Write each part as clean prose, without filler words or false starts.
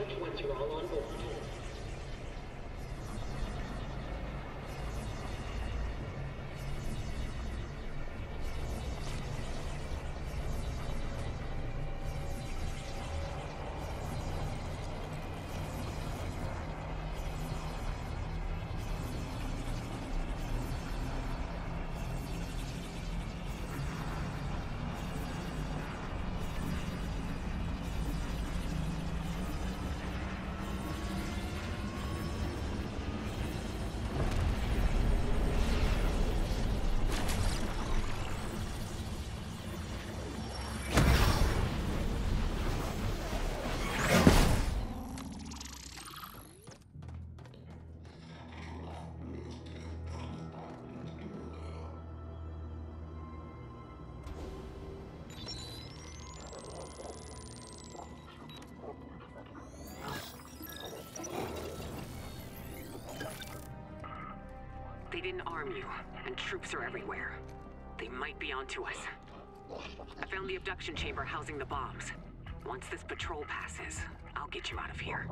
report once you're all on board. They didn't arm you, and troops are everywhere. They might be onto us. I found the abduction chamber housing the bombs. Once this patrol passes, I'll get you out of here.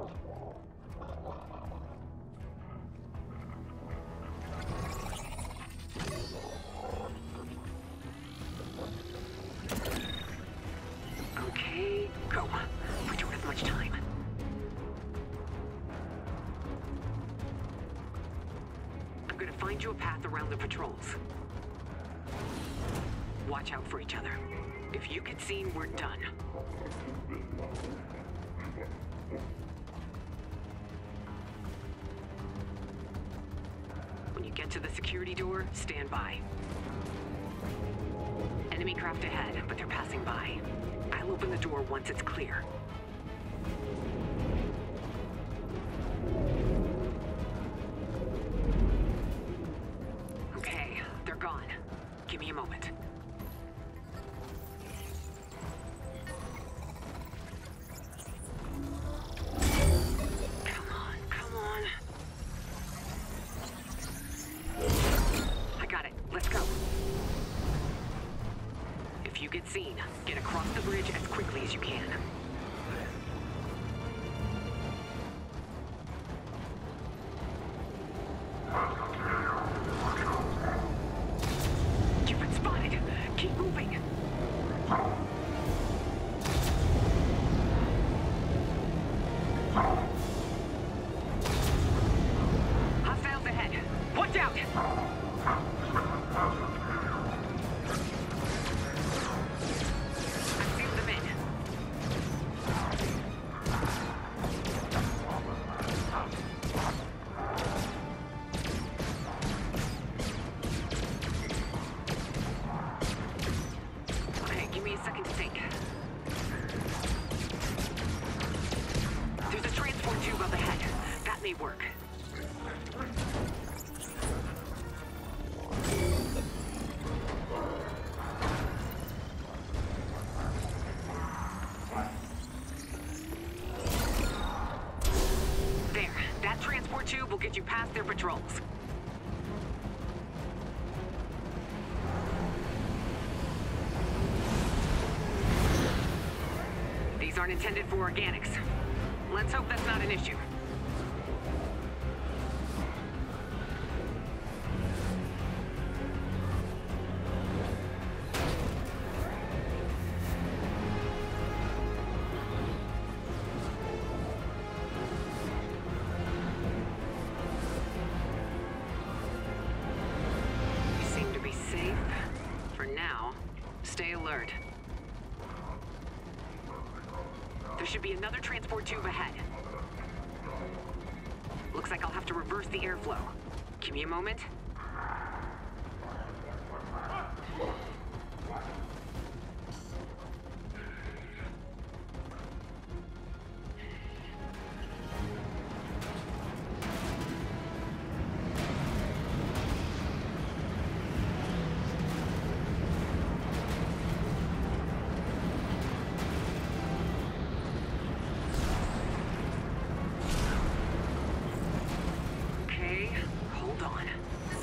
Okay, go. We don't have much time. I'm gonna find you a path around the patrols. Watch out for each other. If you get seen, we're done. When you get to the security door, stand by. Enemy craft ahead, but they're passing by. I'll open the door once it's clear. Okay, they're gone. Give me a moment. Come on, come on. I got it. Let's go. If you get seen, get across the bridge as quickly as you can. You've been spotted. Keep moving. Hostiles ahead. Watch out! I've sealed them in. Okay, give me a second to think. There's a transport tube up ahead. That may work. There, that transport tube will get you past their patrols. These aren't intended for organics. Let's hope that's not an issue. You seem to be safe. For now, stay alert. There should be another transport tube ahead. Looks like I'll have to reverse the airflow. Give me a moment. Okay, hold on.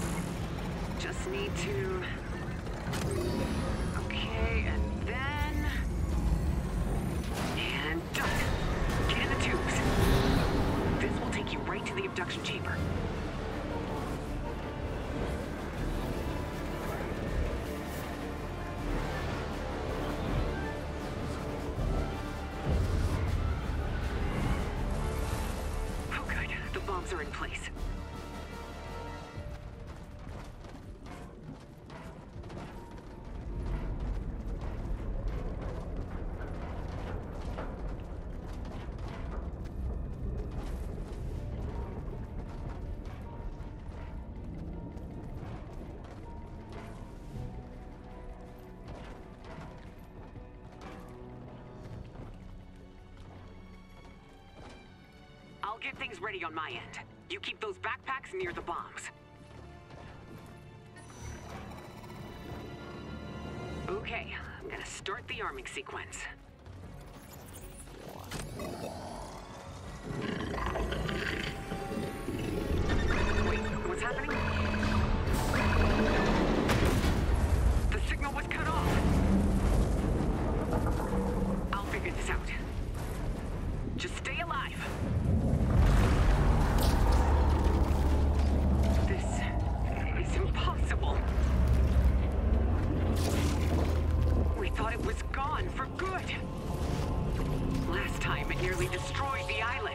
traps are in place. I'll get things ready on my end. You keep those backpacks near the bombs. Okay, I'm gonna start the arming sequence. Wait, what's happening? The signal was cut off. I'll figure this out. Just stay alive. Impossible. We thought it was gone for good. Last time it nearly destroyed the island.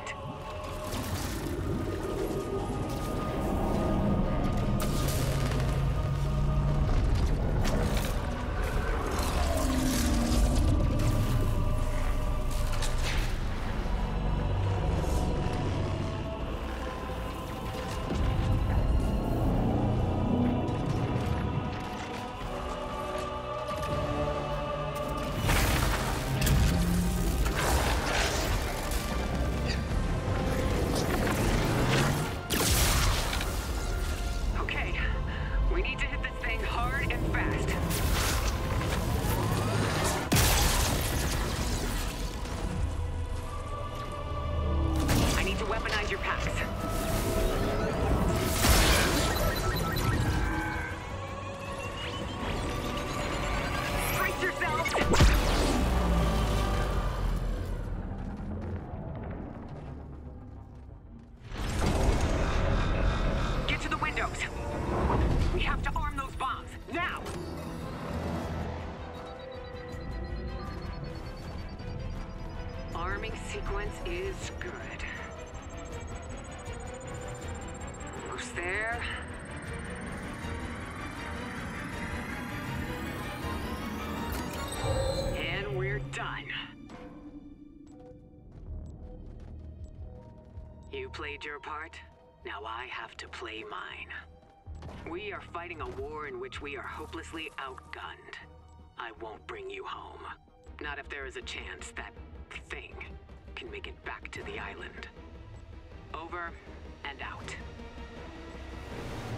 We have to arm those bombs, now! Arming sequence is good. Almost there. And we're done. You played your part. Now I have to play mine. We are fighting a war in which we are hopelessly outgunned. I won't bring you home. Not if there is a chance that thing can make it back to the island. Over and out.